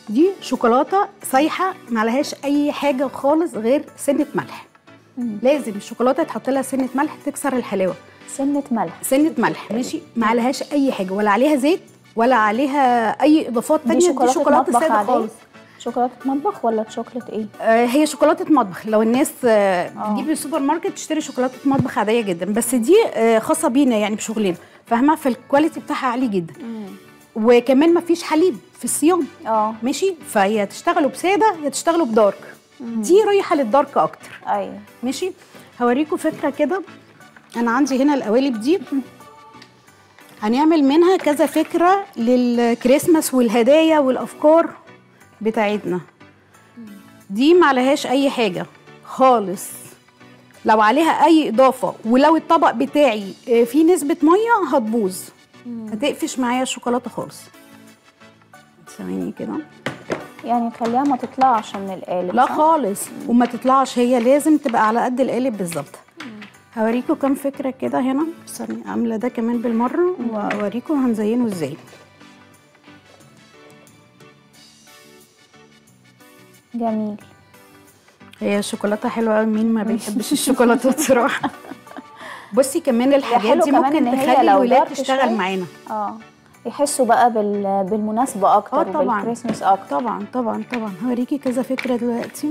دي شوكولاته سايحه ما عليهاش اي حاجه خالص غير سنه ملح. لازم الشوكولاته يتحط لها سنه ملح تكسر الحلاوه. سنه ملح. سنه ملح ماشي، ما عليهاش اي حاجه ولا عليها زيت ولا عليها اي اضافات ثانيه. دي شوكولاته ساده خالص. شوكولاته مطبخ ولا شوكولاته ايه؟ هي شوكولاته مطبخ. لو الناس بتجيب من السوبر ماركت تشتري شوكولاته مطبخ عاديه جدا، بس دي خاصه بينا يعني بشغلنا، فاهمه؟ فالكواليتي بتاعها عالي جدا. وكمان ما فيش حليب في الصيام. ماشي، فيا تشتغلوا بساده يا تشتغلوا بدارك. دي رايحه للدارك اكتر. ايوه ماشي. هوريكم فكره كده. انا عندي هنا القوالب دي هنعمل منها كذا فكره للكريسماس والهدايا والافكار بتاعتنا. دي ما عليهاش اي حاجه خالص، لو عليها اي اضافه ولو الطبق بتاعي فيه نسبه ميه هتبوظ، هتقفش معايا الشوكولاته خالص. ثواني كده، يعني خليها ما تطلعش من القالب. لا خالص، وما تطلعش، هي لازم تبقى على قد القالب بالظبط. هوريكم كام فكره كده هنا. ثانيه عامله ده كمان بالمره واوريكم هنزينه ازاي. جميل. هي الشوكولاته حلوه قوي، مين ما بيحبش الشوكولاته بصراحه. بصي كمان الحاجات دي ممكن تخلي الولاد تشتغل معانا. يحسوا بقى بالمناسبه اكتر وبالكريسماس اكتر. طبعا طبعا طبعا. هوريكي كذا فكره دلوقتي.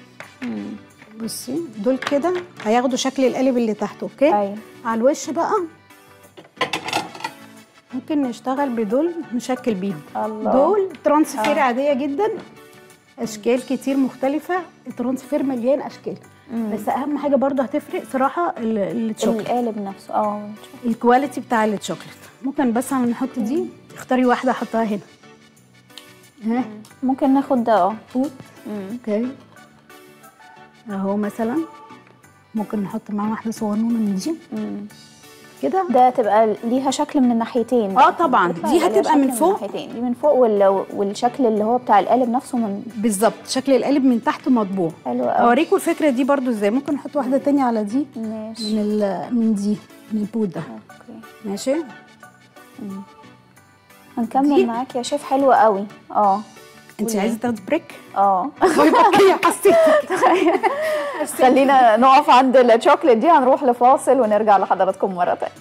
بصي دول كده هياخدوا شكل القالب اللي تحت. اوكي. ايوه. على الوش بقى ممكن نشتغل بدول، نشكل بيهم. الله. دول ترانسفير عاديه جدا، اشكال كتير مختلفه. الترانسفير مليان اشكال. بس اهم حاجه برضو هتفرق صراحه الشوكليت، القالب نفسه. الكواليتي بتاع الشوكليت. ممكن بس نحط دي، اختاري واحده احطها هنا. ها ممكن ناخد ده توت. اوكي اهو مثلا ممكن نحط معاه واحده صغنونه من دي كده. ده تبقى ليها شكل من الناحيتين. طبعا دي هتبقى من فوق. دي من فوق والشكل اللي هو بتاع القالب نفسه من بالظبط. شكل القالب من تحت مطبوع. حلو قوي. اوريكم الفكره دي برضو ازاي. ممكن نحط واحده تانية على دي. ماشي. من دي من البود ده. اوكي ماشي. هنكمل معاك يا شيف. حلوه قوي. انت عايزه تاخدي بريك؟ حسيتك. خلينا نقف عند الشوكليت دي، هنروح لفاصل ونرجع لحضراتكم مره تانية.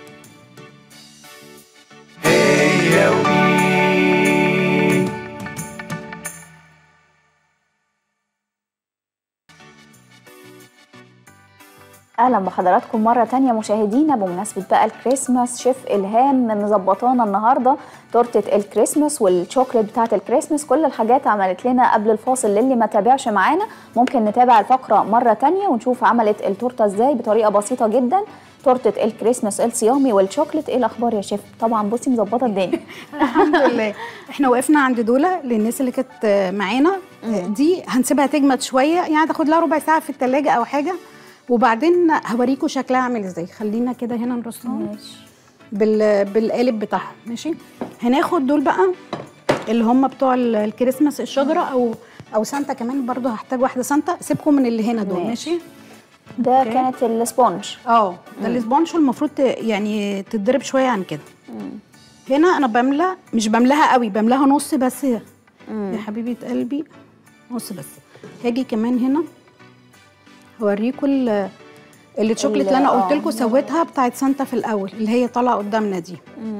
اهلا بحضراتكم مره تانية مشاهدينا. بمناسبه بقى الكريسماس، شيف الهام مظبطانا النهارده تورته الكريسماس والشوكليت بتاعه الكريسماس. كل الحاجات عملت لنا قبل الفاصل. للي ما تابعش معانا ممكن نتابع الفقره مره تانية ونشوف عملت التورته ازاي بطريقه بسيطه جدا. تورته الكريسماس الصيامي والشوكليت. ايه الاخبار يا شيف؟ طبعا بصي مظبطه الدنيا. الحمد لله. احنا وقفنا عند دولة للناس اللي كانت معانا. دي هنسيبها تجمد شويه، يعني تاخد لها ربع ساعه في الثلاجه او حاجه، وبعدين هوريكم شكلها عامل ازاي. خلينا كده هنا نرصها. ماشي. بالقالب بتاعها. ماشي. هناخد دول بقى اللي هم بتوع الكريسماس، الشجره او سانتا. كمان برضو هحتاج واحده سانتا. سيبكم من اللي هنا دول. ماشي. ده كانت السبونج. ده السبونج. المفروض يعني تتضرب شويه عن كده. هنا انا مش بملاها قوي، بملاها نص بس. يا حبيبه قلبي نص بس. هاجي كمان هنا هوريكم الشوكليت اللي انا قلت لكم سويتها بتاعت سانتا في الاول، اللي هي طالعه قدامنا دي.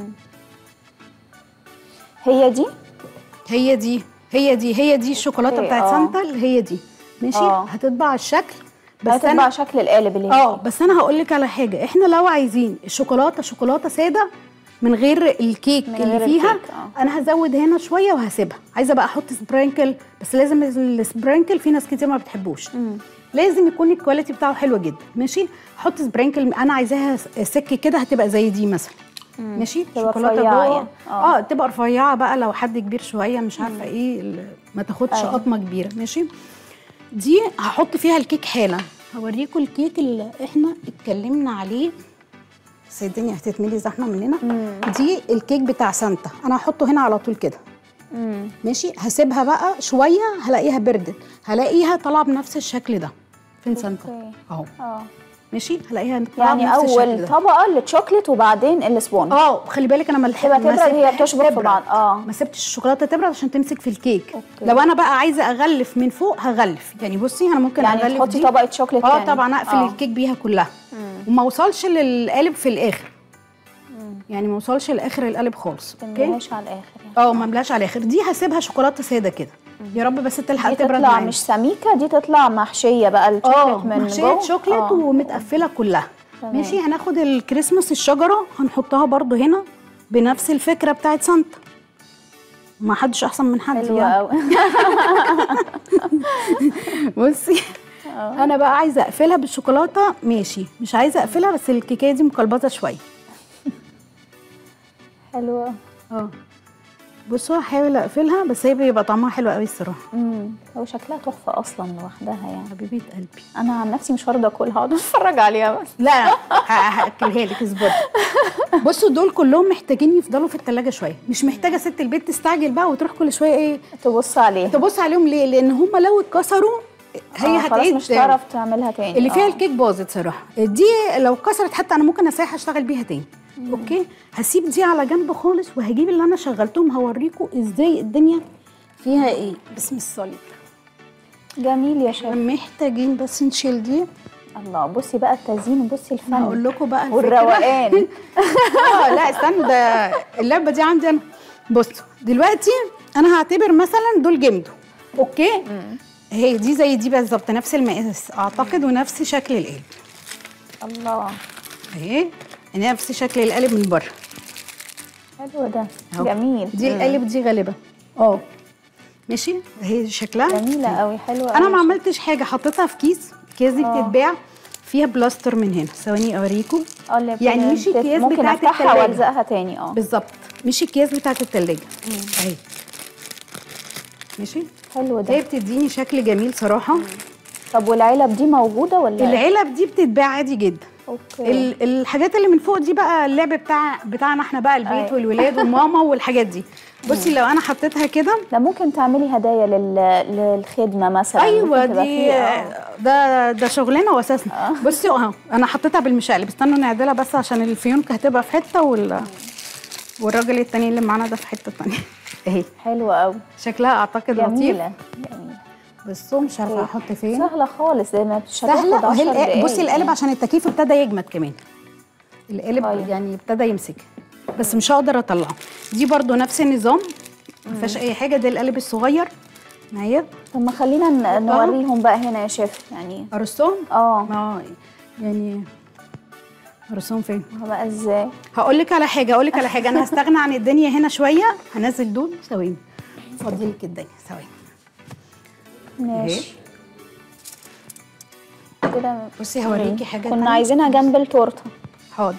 هي دي الشوكولاته بتاعت سانتا اللي هي دي. ماشي. هتطبع الشكل، بس هتطبع شكل القالب اللي هي بس انا هقول لك على حاجه. احنا لو عايزين شوكولاته ساده من غير الكيك اللي فيها، انا هزود هنا شويه وهسيبها. عايزه بقى احط سبرينكل، بس لازم السبرينكل في ناس كتير ما بتحبوش. لازم يكون الكواليتي بتاعه حلوه جدا. ماشي. احط سبرينكل. انا عايزاها سك كده، هتبقى زي دي مثلا. ماشي. شوكولاته جوه تبقى رفيعه بقى. لو حد كبير شويه مش عارفه ايه، ما تاخدش قطمه كبيره. ماشي. دي هحط فيها الكيك حالا. هوريكم الكيك اللي احنا اتكلمنا عليه. بس الدنيا هتتملي زحمه مننا. دي الكيك بتاع سانتا. انا هحطه هنا على طول كده. ماشي. هسيبها بقى شويه، هلاقيها بردت، هلاقيها طالعه بنفس الشكل ده. فين سانتا؟ اهو. ماشي هلاقيها يعني نفس الشكل اول ده. طبقه للشوكليت وبعدين السبونج. خلي بالك انا ما تبقى تبرد، هي بتشبك في بعض. ما سبتش الشوكولاته تبرد عشان تمسك في الكيك. أوكي. لو انا بقى عايزه اغلف من فوق هغلف، يعني بصي انا ممكن يعني اغلف تحطي دي. طبقه شوكليت تاني. طبعا اقفل الكيك بيها كلها وما اوصلش للقالب في الاخر. يعني ما اوصلش لاخر القالب خالص. ما تملاش على الاخر يعني. ما املاش على الاخر. دي هسيبها شوكولاته ساده كده يا رب بس تلحق دي تبرد تطلع معايا. مش سميكه، دي تطلع محشيه بقى الشوكليت من محشيه جوه. شوكليت ومتقفله كلها. تمام. ماشي هناخد الكريسماس الشجره هنحطها برضو هنا بنفس الفكره بتاعت سانتا. ما حدش احسن من حد حلوه يعني. قوي. بصي انا بقى عايزه اقفلها بالشوكولاته، ماشي مش عايزه اقفلها بس الكيكه دي مقلبظه شويه. حلوه. بصوا هحاول اقفلها بس هي بيبقى طعمها حلو قوي الصراحه. هو شكلها تحفه اصلا لوحدها يعني. حبيبه قلبي انا عن نفسي مش هرضى اكلها، هقعد اتفرج عليها بس. لا هاكلها لك اصبري. بصوا دول كلهم محتاجين يفضلوا في التلاجة شويه، مش محتاجه ست البيت تستعجل بقى وتروح كل شويه ايه تبص عليها. تبص عليهم. ليه؟ لان هم لو اتكسروا هي خلاص هتعيد مش هتعرف تعملها تاني. اللي فيها الكيك باظت صراحه. دي لو كسرت حتى انا ممكن اسيحها اشتغل بيها تاني. اوكي هسيب دي على جنب خالص وهجيب اللي انا شغلتهم هوريكم ازاي الدنيا فيها ايه. بسم الصليب. جميل يا شيخ. محتاجين بس نشيل دي. الله بصي بقى التزيين وبصي الفن. هقول لكم بقى والروقان. لا استنوا ده اللعبه دي عندي انا. بصوا دلوقتي انا هعتبر مثلا دول جمدوا. اوكي هي دي زي دي بالظبط نفس المقاس اعتقد ونفس شكل القالب. الله اهي نفس شكل القالب من بره. حلو ده جميل. دي القالب دي غالبا ماشي اهي شكلها جميله قوي حلوه. انا ما عملتش حاجه حطيتها في كيس. الكيس دي بتتباع فيها بلاستر من هنا. ثواني اوريكم. يعني مش الكيس ممكن بتاعت افتحها والزقها تاني. بالظبط مش الكيس بتاعت التلاجة اهي. ماشي حلو ده. هي بتديني شكل جميل صراحه. طب والعلب دي موجوده ولا؟ العلب دي بتتباع عادي جدا. اوكي. الحاجات اللي من فوق دي بقى اللعب بتاعنا احنا بقى البيت والولاد وماما والحاجات دي. بصي لو انا حطيتها كده ده ممكن تعملي هدايا للخدمه مثلا. ايوه دي ده شغلنا واساسنا. بصي انا حطيتها بالمشقلب. استنوا نعدلها بس عشان الفيونكه هتبقى في حته والراجل التاني اللي معانا ده في حته تانيه. اهي حلوه قوي شكلها اعتقد لطيف. جميله. بصوا مش عارفه احط فين. سهله خالص ده ما سهله. وهي بصي القالب عشان التكييف ابتدى يجمد كمان. القالب يعني ابتدى يمسك بس مش هقدر اطلعه. دي برضو نفس النظام ما فيهاش اي حاجه. ده القالب الصغير معايا. طب ما خلينا نوريهم بقى هنا يا شيف يعني ارسهم. يعني ارسهم فين بقى ازاي؟ هقول لك على حاجه انا هستغنى عن الدنيا هنا شويه. هنزل دول ثواني فاضي لك الدنيا ثواني. ماشي كده. بصي هوريكي حاجه كنا عايزينها جنب التورته. حاضر.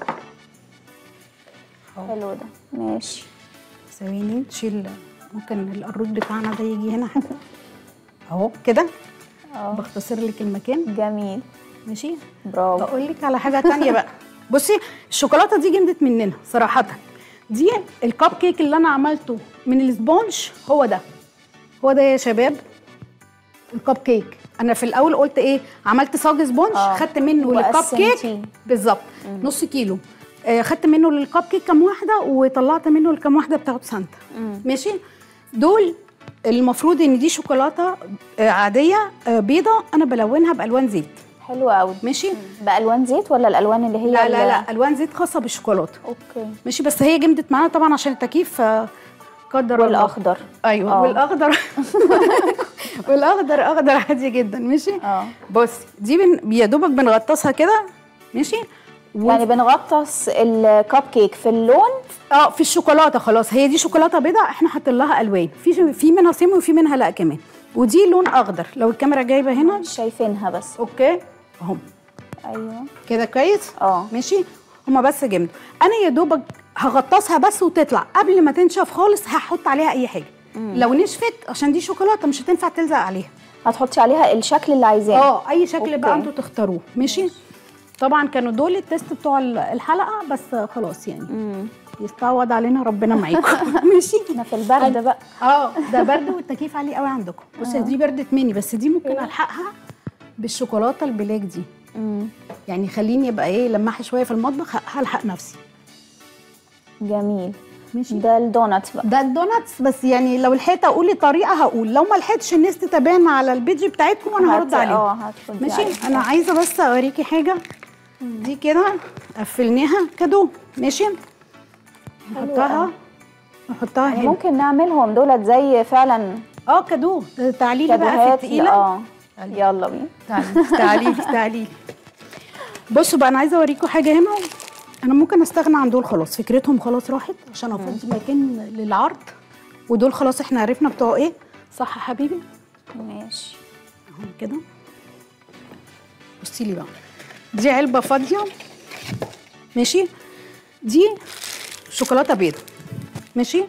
حلو ده ماشي. ثواني تشيل ممكن القروط بتاعنا ده يجي هنا حاجه اهو كده. بختصر لك المكان. جميل ماشي. برافو. اقول لك على حاجه تانية بقى. بصي الشوكولاته دي جمدت مننا صراحه. دي الكب كيك اللي انا عملته من السبونج هو ده يا شباب. الكب كيك انا في الاول قلت ايه عملت صاج سبونج خدت منه للكب كيك بالظبط نص كيلو. خدت منه للكب كيك كام واحده وطلعت منه الكام واحده بتاعت سانتا. ماشي. دول المفروض ان دي شوكولاته عاديه بيضه انا بلونها بالوان زيت. حلو قوي. ماشي. بالوان زيت ولا الالوان اللي هي لا الوان زيت خاصه بالشوكولاته. اوكي ماشي. بس هي جمدت معانا طبعا عشان التكييف قدر والاخضر. ايوه والاخضر والاخضر اخضر عادي جدا. ماشي. بصي دي يا دوبك بنغطسها كده. ماشي. يعني بنغطس الكب كيك في اللون في الشوكولاته. خلاص هي دي شوكولاته بيضاء احنا حاطين لها الوان في منها سيمي وفي منها لا كمان. ودي لون اخضر لو الكاميرا جايبه هنا مش شايفينها بس. اوكي اهو. ايوه كده كويس. ماشي. هما بس جمدوا. انا يا دوبك هغطسها بس وتطلع قبل ما تنشف خالص. هحط عليها اي حاجه. لو نشفت عشان دي شوكولاته مش هتنفع تلزق عليها. هتحطي عليها الشكل اللي عايزاه. اي شكل بقى انتوا تختاروه. ماشي. طبعا كانوا دول التست بتوع الحلقه بس خلاص يعني يستعوض علينا ربنا معاكم. ماشي. احنا في البرد بقى. ده برد والتكييف عالي قوي عندكم. بصي دي بردت مني بس دي ممكن الحقها بالشوكولاته البلاك دي. يعني خليني ابقى ايه لماحه شويه في المطبخ، هلحق نفسي. جميل. ماشي. ده الدوناتس بقى. ده الدوناتس، بس يعني لو لحقت اقول لي طريقه هقول، لو ما لحقتش الناس تتابعنا على البيج بتاعتكم وانا هرد عليهم. هتردي ماشي. عليهم. انا عايزه بس اوريكي حاجه. دي كده قفلناها كادو. ماشي. نحطها يعني هنا. ممكن نعملهم دولت زي فعلا كادو. تعالي لي بقى في كادوهات. التقيله. يلا بينا. تعالي. بصوا بقى، انا عايزه اوريكم حاجه هنا. انا ممكن استغنى عن دول خلاص، فكرتهم خلاص راحت عشان افضي مكان للعرض. ودول خلاص احنا عرفنا بتوع ايه. صح يا حبيبي؟ ماشي. اهو كده. بصي لي بقى، دي علبه فاضيه. ماشي. دي شوكولاته بيضه. ماشي.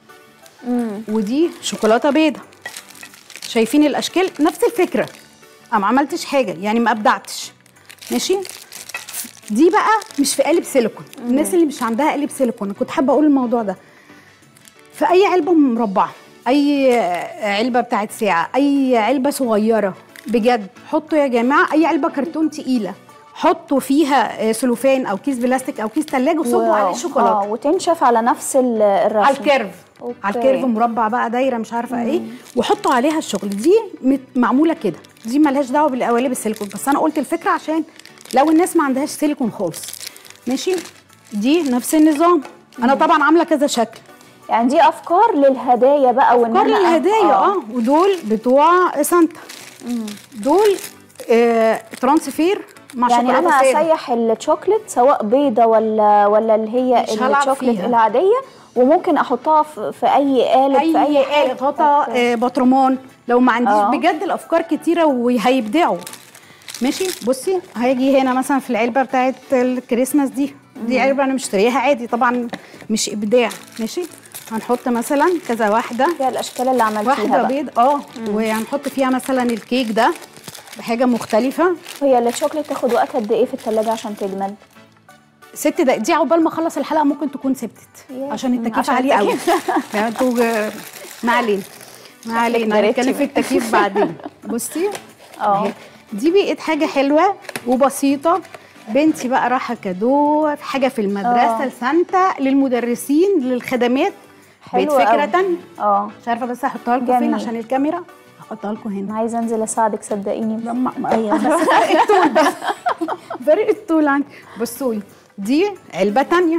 ودي شوكولاته بيضه. شايفين الاشكال نفس الفكره. انا ما عملتش حاجه يعني، ما ابدعتش. ماشي. دي بقى مش في قالب سيليكون. الناس اللي مش عندها قالب سيليكون، انا كنت حابه اقول الموضوع ده. في اي علبه مربعه، اي علبه بتاعت ساعه، اي علبه صغيره، بجد حطوا يا جماعه اي علبه كرتون تقيله، حطوا فيها سلوفان او كيس بلاستيك او كيس ثلاجه وصبوا عليه شوكولاته. وتنشف على نفس الرسم. على الكيرف. على الكيرف مربع بقى، دايره، مش عارفه ايه، وحطوا عليها الشغل. دي معموله كده، دي مالهاش دعوه بالقوالب السيليكون، بس انا قلت الفكره عشان لو الناس ما عندهاش سيليكون خالص. ماشي. دي نفس النظام. انا طبعا عامله كذا شكل. يعني دي افكار للهدايا بقى، افكار للهدايا. ودول بتوع سانتا. دول ترانسفير مع يعني شوكولاته انا ساده. اسيح الشوكليت سواء بيضه ولا اللي هي الشوكليت العاديه، وممكن احطها في اي قالب، في اي قالب، غطا، بطرمان. لو ما عنديش بجد الافكار كتيره وهيبدعوا. ماشي. بصي، هاجي هنا مثلا في العلبه بتاعت الكريسماس دي علبه انا مشترياها عادي طبعا، مش ابداع. ماشي. هنحط مثلا كذا واحده فيها الاشكال اللي عملتيها واحده بيض. وهنحط فيها مثلا الكيك ده بحاجه مختلفه. هي الشوكليت تاخد وقت قد ايه في الثلاجه عشان تجمد؟ 6 دقايق. دي عقبال ما اخلص الحلقه ممكن تكون سبتت عشان التكييف عالي قوي. يعني انتوا ما علينا هنتكلم في التكييف بعدين. بصي دي بقت حاجه حلوه وبسيطه. بنتي بقى رايحه كادو، حاجه في المدرسه لسانتا، للمدرسين، للخدمات. بقت فكره تانيه. مش عارفه بس هحطها لكم فين عشان الكاميرا. هحطها لكم هنا. عايزه انزل اساعدك صدقيني. ايوه بس فرق الطول بس. فرق الطول عندي. بصوا لي، دي علبه تانيه.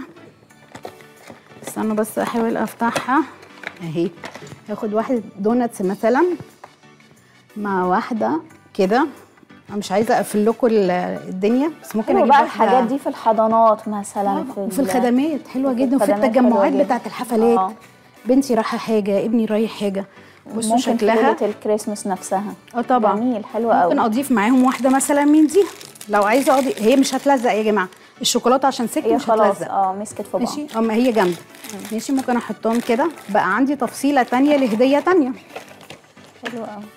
استنوا بس احاول افتحها اهي. هاخد واحد دوناتس مثلا مع واحده كده. انا مش عايزه اقفل لكم الدنيا، بس ممكن اجيب بقى الحاجات دي في الحضانات مثلا، في الخدمات حلوه جدا، وفي التجمعات بتاعه الحفلات. بنتي رايحه حاجه، ابني رايح حاجه. بصوا شكلها. ممكن في الكريسماس نفسها. طبعا جميل، حلوه قوي. ممكن اضيف معاهم واحده مثلا من دي لو عايزه اضيف. هي مش هتلزق يا جماعه، الشوكولاته عشان سكت مش هتلزق. مسكت في بعض. ماشي. اما هي جامده. ماشي. ممكن احطهم كده. بقى عندي تفصيله تانيه لهديه تانيه. حلوه قوي.